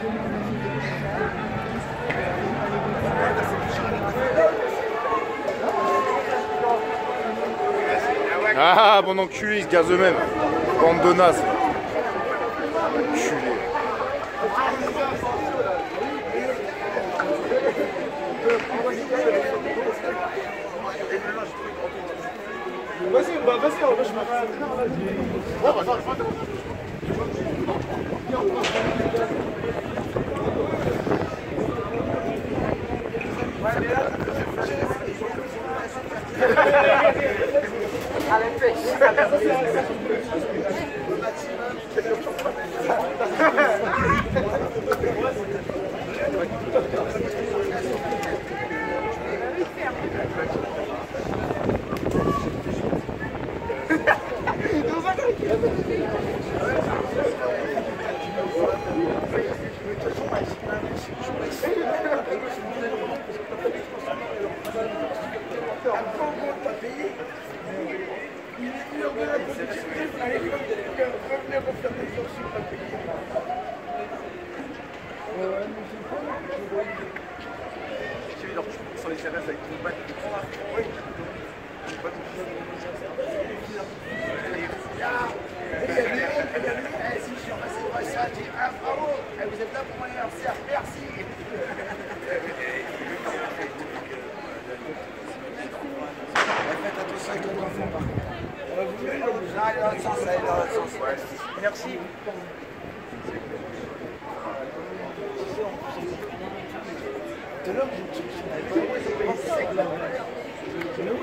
Ah, bon enculé, ils se gazent eux-mêmes. Bande de nazes. Enculé. Vas-y, vas-y, on va se mettre. Sur les CRS avec ton bac. Oui. Si je suis repassé pour ça, j'ai dit bravo, vous êtes là pour mon anniversaire, merci. Faites attention avec ton enfant par contre. Non, il est dans l'autre sens, elle est dans l'autre sens. Merci. De l'homme, je